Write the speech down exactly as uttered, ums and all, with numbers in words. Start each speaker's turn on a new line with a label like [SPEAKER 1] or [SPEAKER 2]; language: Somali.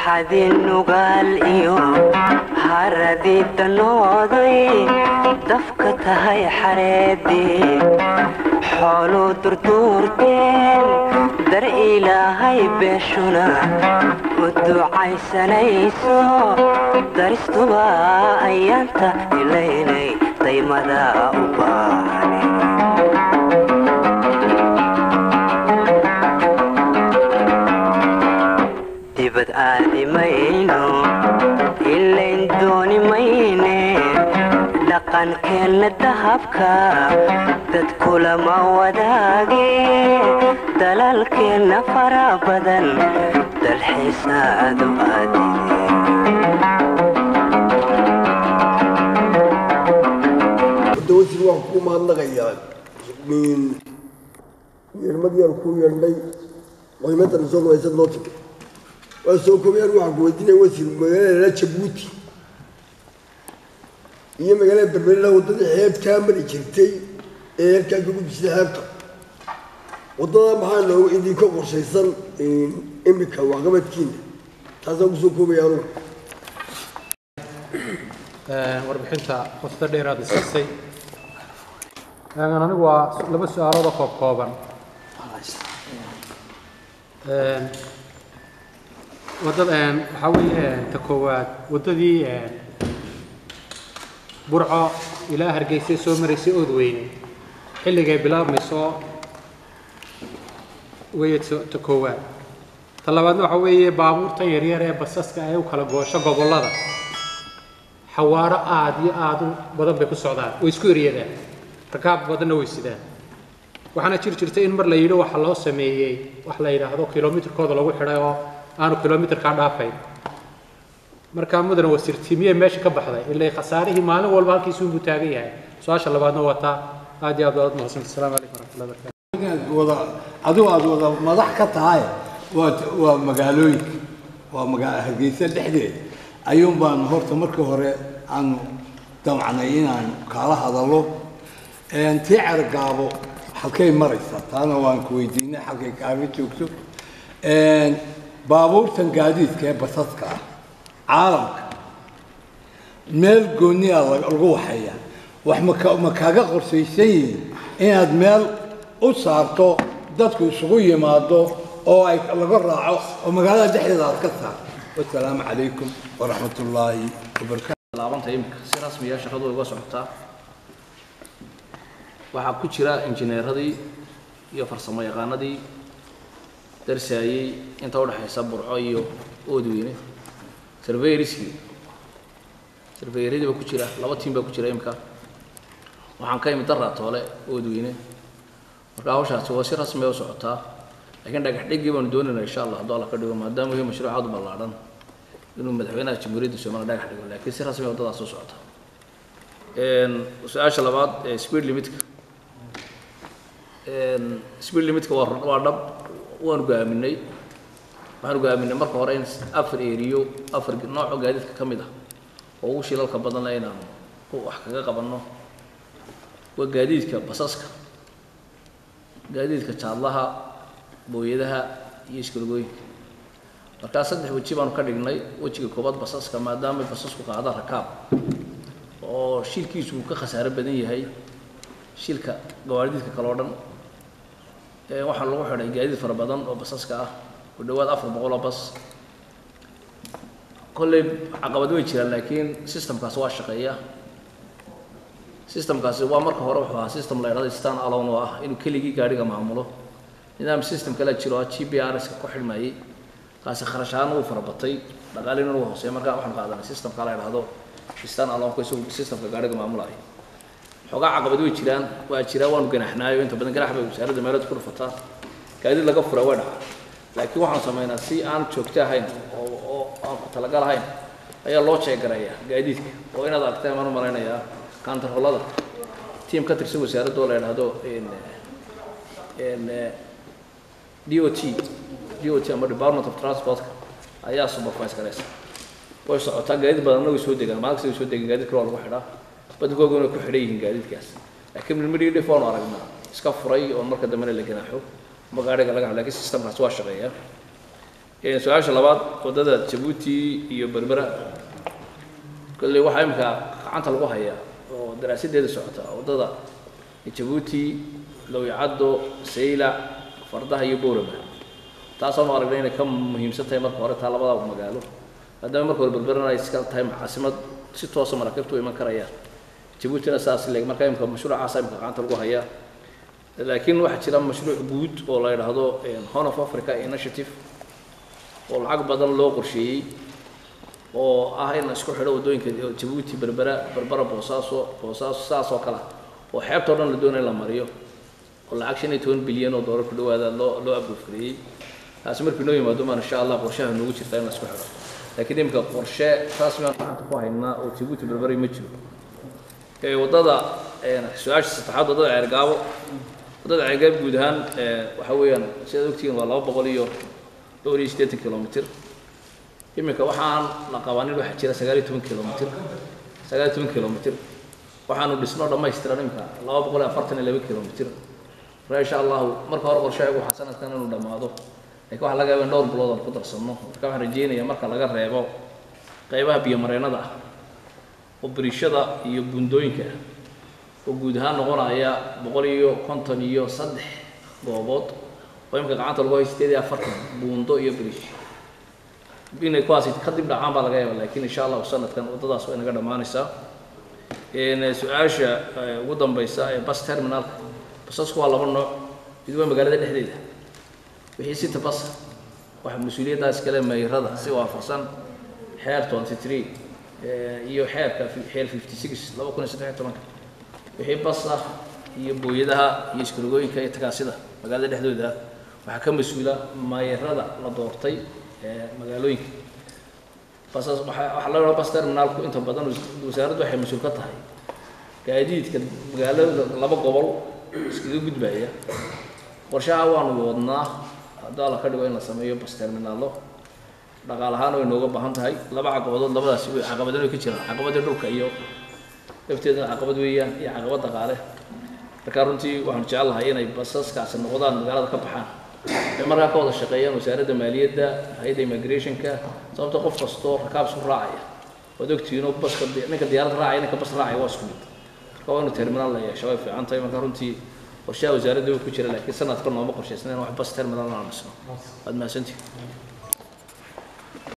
[SPEAKER 1] حدين وقال إيوه هردي تنوضي دفكتها يا حريدي حولو دردورتين در إلهي بيشونا ودعاي سنيسو درستوا أيانتا إليني طيمدا أباني دبت آدي مينو إلين دوني ميني لقن كن الدهبكا تدكل ما وداقي دلال كن فرا بدن دل حساد آدي
[SPEAKER 2] دوتي وحكو ما نغيان من يرمدي الكو يرلي ويمت الرسول ويسد نوتك وسوكم يروح قوتنا وسيل مجال لا تبوتي هي مجال بربلا وضد حياة كامل يشتي إيه كان يقول بسحابته وضد محله إذا كبر شيء إن إمك وعقبت كين هذا سوكم يروح
[SPEAKER 3] warbixinta qosta dheeraad isay aan anigu waa laba su'aalood oo koob kooban ee wadada aan waxa weeye ta koowaad wadadii burco ilaa hargeysa soo mareysay oo weyne xilliga bilaabmayso way ta koowaad ta labaadna waxa weeye baabuurta yar yar ee basaska ay u kala goosho gobolada حوارة عادي عادو بدن بكسودان ويسكوريدا ركاب بدن ويسيدا وحنا جير جيرتين مر لا ييرو waxa loo sameeyay wax la yiraahdo kilometer kooda lagu xidhayo aanu kilometer ka dhaafay marka mudan wasiirtimiye meesha ka baxday ilaa khasaarihii maalin walba halkiisu uu taagan yahay su'aasha labaadna wata aad iyo aad wada mahadsan assalaamu alaykum warahmatullahi wabarakatuh
[SPEAKER 4] wada adu aad wada madax ka tahay waa magaalooyin waa magaalo Hargeysa dhexdeed ayuun baan horta markii hore aan damacnay inaan kala hadalo ee intii argaabo halkay maraysaa taana waan ku weydiinay halkay kaaga joogto ee baabuurtan gaadiidka ee basaska caalamka meel gooni ah lagu waxaya wax ma kaaga qorshaysay inaad meel u saarto dadku isugu yimaado oo ay laga raaco oo magaalada dhexdeeda aad ka saarto والسلام عليكم ورحمة الله وبركاته.
[SPEAKER 5] لابد تيمك سير رسمي شغله وقص عطا. وحكو شراء إنجنير هذي يفرس ما يقان هذي درسي أنت ولا حساب برعاية أودوينه. سيرفي ريسكي. سيرفي ريدي بكو شراء لابد تيم بكو شراء يمكا. وحن كاي مدرع طالع أودوينه. وراوش هسوا سير رسمي وقص عطا. لكن ده قاعد يجيبون دوننا إن شاء الله هذول كده ما دام هي مشروع عضو بالعرض إنه مدحونا جمهورية السومال ده قاعد يقول لكن سير رسمي وضع صوصاتها. إن وسأل شلبات سبيد ليميتك. إن سبيد ليميتك وار واردب وارجع مني وارجع مني مرة قارين أفر إيريو أفر نوع قاعدة كمية وهو شيء لك بدنا لينا هو حقيقة قبلنا وقاعدة كبساسك قاعدة كشالها booyadaha iyo iskuulooyinka marka saddex waji baan ka dhignay wajiga koobaad basaska maadaama basasku qaada rakaab oo shilkiisu ka khasaare badan yahay shilka gawaariidka kala dhan ee waxa lagu xidhay gaadiid fara badan oo basaska ah ku dhawaad afar boqol oo bas kulli caqabado way jiraan laakiin systemkaas waa shaqeeya systemkaas waa marka hore wuxuu ahaa system la yiraahdo stand alone oo ah inuu keligii gaariga maamulo nidaam system kala jiro G P R S ka ku xirmayay kaas kharashaan uu farabatay dhaqaalina uu hooseeyo marka waxaan qaadanay system kala yiraahdo stand alone ko systemka gaariga maamulay xogaa caqabado way jiraan waa jira waan ganaxnaayo inta badan ganax bay wasaaradda meelada ku dhufataa gaadiid laga furo waa dhaca laakiin waxaan sameeynaa si aan joogto ahayn oo oo aan ku talagal ahayn ayaa loo sheegayaa gaadiidka oo inaad aragtay ma malaynayaa control-ada team ka tirsan wasaaradda oo la yiraahdo in in D O T D O T ama Department of Transport ayaa supervise karaysa way socotaa gaadiid badan oo soo degan maalinta soo degan gaadiid kale oo lagu xidhaa badgooguna ku xidhay yihiin gaadiidkaas laakiin midii dhifaan aragnaa iska furay oo marka dambe la ganaaxo magaariga laga laakiin systemkaas waa shaqeeyaa سؤال شلبات ودada Djibouti iyo Berbera kulli waxa imka gacanta lagu hayaa oo daraasadeeda socota wadada Djibouti Lowyacado Sayla Fardaha iyo Boorama taasoo ma aragnay inay ka muhiimsan tahay marka hore taa labada magaalo hadaba marka hore Berbera ay iska tahay caasimad si toos ah markabtu iman karaya Djibouti asaas leeg marka imka mashruuca imka gacanta lagu hayaa laakiin waxa jira mashruuc guud oo la yiraahdo Horn of Africa Initiative oo lacag badan loo qorsheeyay oo ah in isku xidho wadooyinka Djibouti Berbera Berbera Boosaaso Boosaaso saas oo kala oo xeebta dhan la doonayo la mariyo oo lacag shan iyo toban bilyan oo dollar ku dhawaada loo loo abuuriyay taas markii noo yimaado ma insha Allah qorshaha noogu jirta in la isku xidho laakiin imka qorshe rasmi ah aan ku haynaa oo Djibouti Berbera ma jiro ee wadada ee su'aasha saddexaad wadada Ceergaabo wadada Ceergaabo guud ahaan waxa weeyaan sida ogtiin waa laba boqol iyo dhowr iyo siddeetan kiiloomitir imika waxaan la qabanin waxa jira sagaal iyo toban kiiloomitir sagaal iyo toban kiiloomitir waxaanu dhisno dhammaystiran imika laba boqol iyo afartan iyo laba kiiloomitir insha Allah marka hore qorshaygu waxa sanadkan inuu dhamaado laakiin waxa laga yaabaa dhowr bilood oo ku darsano marka waxaan rajeynayaa marka laga reebo qaybaha biyo mareenada ah oo birishada iyo bundooyinka oo guud ahaan noqonaya boqol iyo konton iyo saddex goobood oo imka gacanta lagu haysto siddeed iyo afartan buundo iyo birish inay kuwaasi ka dib dhacaan baa laga yaabaa laakiin insha Allah sanadkan wadadaas way naga dhamaanaysaa in su'aasha ugu dambaysa ee bus terminal basasku waa laba nooc mid waa magaalada dhexdeeda wixii sita bas waxa mas'uuliyadaas kale meerada si waafaqsan xeer twenty-three iyo xeerka xeer fifty-six laba kun iyo saddex iyo toban wixii bas ah iyo booyadaha iyo iskarogooyinka iyo tagaasida magaalada dhexdeeda waxa ka mas'uula meerada la doortay magaalooyinka basas waxa waxa la bas terminalku inta badan wasaaraddu waxay mas'uul ka tahay gaadiidka magaalada laba gobol iskaga gudbaya qorshaha waanu wadnaa hadda la ka dhigo in la sameeyo bas terminalo dhaqaalahaan way nooga baahan tahay laba caqabadood labadaas way caqabado ka jiraan caqabada dhulka iyo lafteeda caqabad weeyaan iyo caqabad dhaqaale marka runtii waxaan jecelahay inay basaskaas noqdaan magaalada ka baxaan ee markaa ka wada shaqeeyaan wasaaradda maaliyadda hay'adda immigration-ka sababta qof kastoo rakaab soo raacaya wada ogtiino baska ninka diyaarad raacaya ninka bas raacaya waa isku mid marka waa inuu terminal la yeesho way fiican tahay marka runtii qorshaha wasaaradda ku jira laakiin sanadkan nooma qorshaysnayn wax bas terminal aan dhisno aad maasantii